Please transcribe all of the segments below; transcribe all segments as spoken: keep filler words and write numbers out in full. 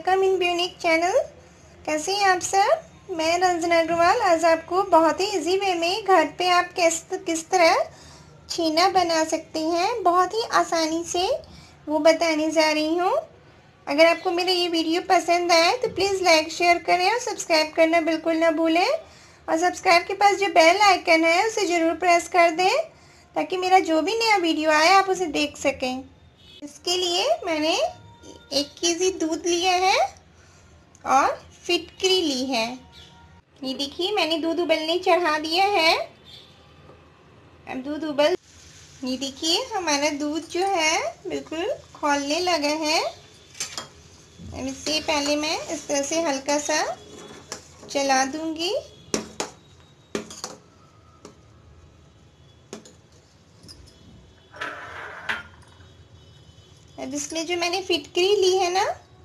Welcome in ब्यूनिक channel. कैसे हैं आप सब। मैं रंजना अग्रवाल आज आपको बहुत ही इजी वे में घर पे आप किस किस तरह छेना बना सकते हैं, बहुत ही आसानी से वो बताने जा रही हूँ। अगर आपको मेरा ये वीडियो पसंद आए तो प्लीज़ लाइक शेयर करें और सब्सक्राइब करना बिल्कुल ना भूलें। और सब्सक्राइब के पास जो बेल आइकन है उसे ज़रूर प्रेस कर दें ताकि मेरा जो भी नया वीडियो आए आप उसे देख सकें। इसके लिए मैंने एक केजी दूध लिया है और फिटकरी ली है। ये देखिए मैंने दूध उबलने चढ़ा दिया है। अब दूध उबल, ये देखिए हमारा दूध जो है बिल्कुल खौलने लगा है। अब इसे पहले मैं इस तरह से हल्का सा चला दूंगी। अब इसमें जो मैंने फिटकरी ली है ना,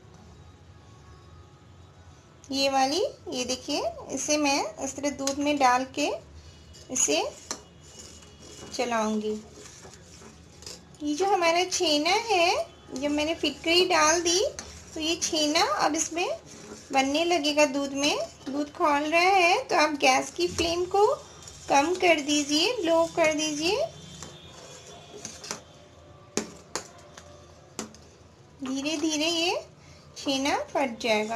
ये वाली, ये देखिए इसे मैं इस तरह दूध में डाल के इसे चलाऊंगी। ये जो हमारा छेना है, जब मैंने फिटकरी डाल दी तो ये छेना अब इसमें बनने लगेगा। दूध में दूध खौल रहा है तो आप गैस की फ्लेम को कम कर दीजिए, लो कर दीजिए। धीरे धीरे ये छेना फट जाएगा।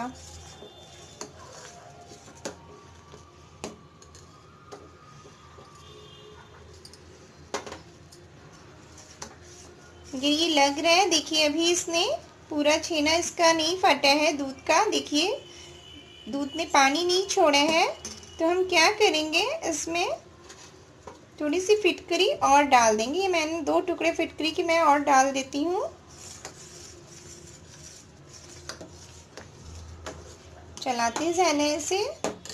मुझे ये लग रहा है, देखिए अभी इसने पूरा छेना इसका नहीं फटा है दूध का। देखिए दूध ने पानी नहीं छोड़ा है। तो हम क्या करेंगे, इसमें थोड़ी सी फिटकरी और डाल देंगे। ये मैंने दो टुकड़े फिटकरी की मैं और डाल देती हूँ। चलाते जाना है इसे।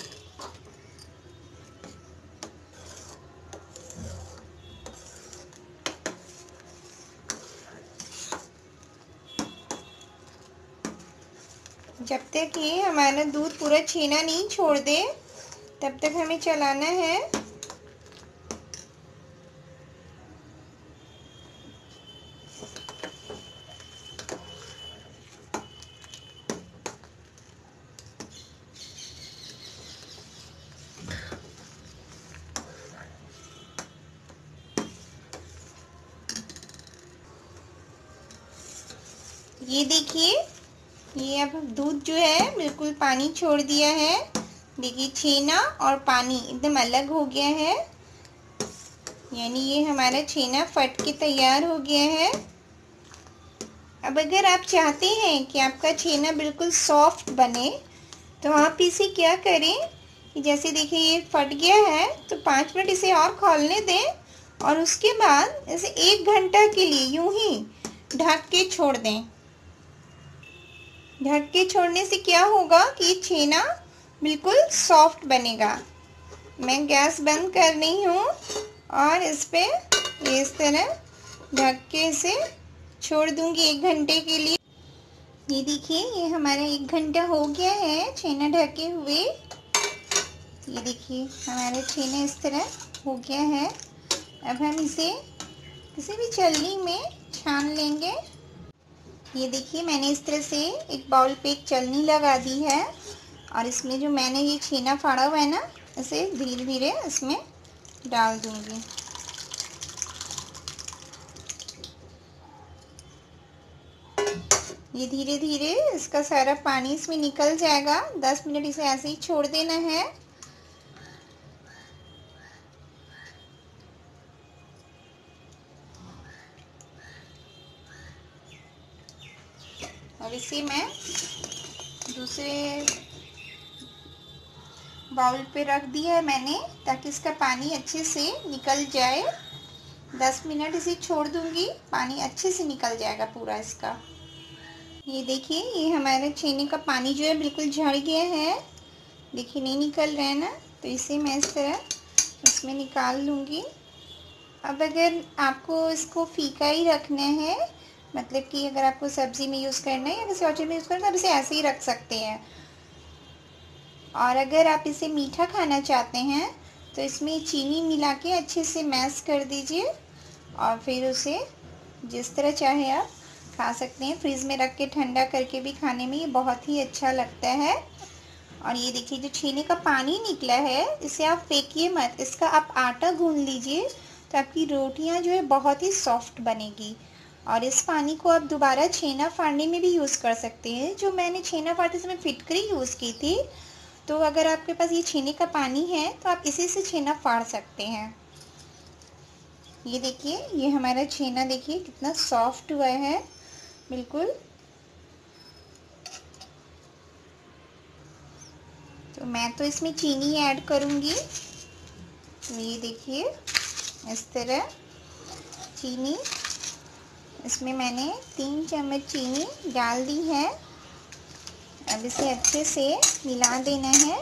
जब तक ये हमारा दूध पूरा छेना नहीं छोड़ दे तब तक हमें चलाना है। ये देखिए ये अब दूध जो है बिल्कुल पानी छोड़ दिया है। देखिए छेना और पानी एकदम अलग हो गया है, यानी ये हमारा छेना फट के तैयार हो गया है। अब अगर आप चाहते हैं कि आपका छेना बिल्कुल सॉफ्ट बने तो आप इसे क्या करें कि जैसे देखिए ये फट गया है तो पाँच मिनट इसे और खौलने दें और उसके बाद इसे एक घंटा के लिए यूं ही ढक के छोड़ दें। ढक के छोड़ने से क्या होगा कि ये छेना बिल्कुल सॉफ्ट बनेगा। मैं गैस बंद कर रही हूँ और इस पे ये इस तरह ढक के इसे छोड़ दूँगी एक घंटे के लिए। ये देखिए ये हमारा एक घंटा हो गया है छेना ढके हुए। ये देखिए हमारा छेना इस तरह हो गया है। अब हम इसे किसी भी छलनी में छान लेंगे। ये देखिए मैंने इस तरह से एक बाउल पे एक छलनी लगा दी है और इसमें जो मैंने ये छेना फाड़ा हुआ है ना, इसे धीरे धीरे इसमें डाल दूंगी। ये धीरे धीरे इसका सारा पानी इसमें निकल जाएगा। दस मिनट इसे ऐसे ही छोड़ देना है। अब इसे मैं दूसरे बाउल पे रख दिया है मैंने ताकि इसका पानी अच्छे से निकल जाए। दस मिनट इसे छोड़ दूंगी, पानी अच्छे से निकल जाएगा पूरा इसका। ये देखिए ये हमारे छेने का पानी जो है बिल्कुल झड़ गया है। देखिए नहीं निकल रहा है ना, तो इसे मैं इस तरह इसमें निकाल लूँगी। अब अगर आपको इसको फीका ही रखना है, मतलब कि अगर आपको सब्ज़ी में यूज़ करना है या किसी और चीज़ में यूज़ करना है, तो आप इसे ऐसे ही रख सकते हैं। और अगर आप इसे मीठा खाना चाहते हैं तो इसमें चीनी मिला के अच्छे से मैश कर दीजिए और फिर उसे जिस तरह चाहे आप खा सकते हैं। फ्रिज में रख के ठंडा करके भी खाने में ये बहुत ही अच्छा लगता है। और ये देखिए जो छेने का पानी निकला है इसे आप फेंकिए मत, इसका आप आटा गूंद लीजिए तो आपकी रोटियां जो है बहुत ही सॉफ्ट बनेगी। और इस पानी को आप दोबारा छेना फाड़ने में भी यूज़ कर सकते हैं, जो मैंने छेना फाड़ते समय फिटकरी यूज़ की थी। तो अगर आपके पास ये छेने का पानी है तो आप इसी से छेना फाड़ सकते हैं। ये देखिए ये हमारा छेना देखिए कितना सॉफ्ट हुआ है बिल्कुल। तो मैं तो इसमें चीनी ऐड करूँगी। तो ये देखिए इस तरह चीनी, इसमें मैंने तीन चम्मच चीनी डाल दी है। अब इसे अच्छे से मिला देना है।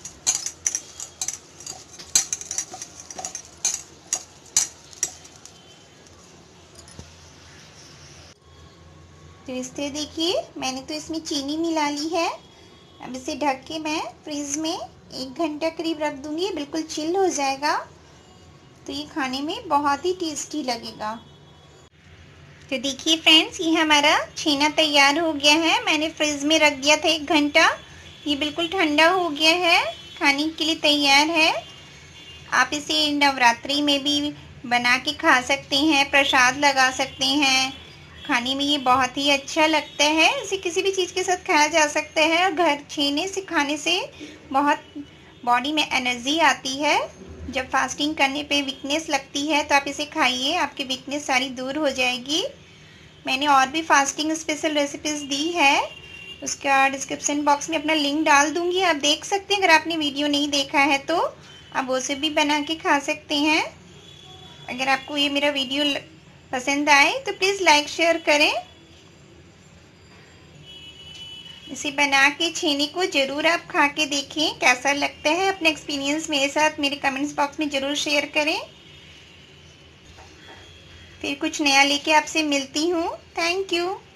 तो इस तरह देखिए मैंने तो इसमें चीनी मिला ली है। अब इसे ढक के मैं फ्रीज में एक घंटा करीब रख दूंगी, बिल्कुल चिल हो जाएगा। तो ये खाने में बहुत ही टेस्टी लगेगा। तो देखिए फ्रेंड्स ये हमारा छेना तैयार हो गया है। मैंने फ्रिज में रख दिया था एक घंटा, ये बिल्कुल ठंडा हो गया है, खाने के लिए तैयार है। आप इसे नवरात्रि में भी बना के खा सकते हैं, प्रसाद लगा सकते हैं। खाने में ये बहुत ही अच्छा लगता है, इसे किसी भी चीज़ के साथ खाया जा सकता है। और घर छेने से खाने से बहुत बॉडी में एनर्जी आती है। जब फास्टिंग करने पे वीकनेस लगती है तो आप इसे खाइए, आपकी वीकनेस सारी दूर हो जाएगी। मैंने और भी फास्टिंग स्पेशल रेसिपीज़ दी है, उसका डिस्क्रिप्शन बॉक्स में अपना लिंक डाल दूंगी, आप देख सकते हैं। अगर आपने वीडियो नहीं देखा है तो आप उसे भी बना के खा सकते हैं। अगर आपको ये मेरा वीडियो पसंद आए तो प्लीज़ लाइक शेयर करें। इसे बना के छेने को ज़रूर आप खा के देखें कैसा लगता है। अपने एक्सपीरियंस मेरे साथ मेरे कमेंट्स बॉक्स में ज़रूर शेयर करें। फिर कुछ नया लेके आपसे मिलती हूँ। Thank you.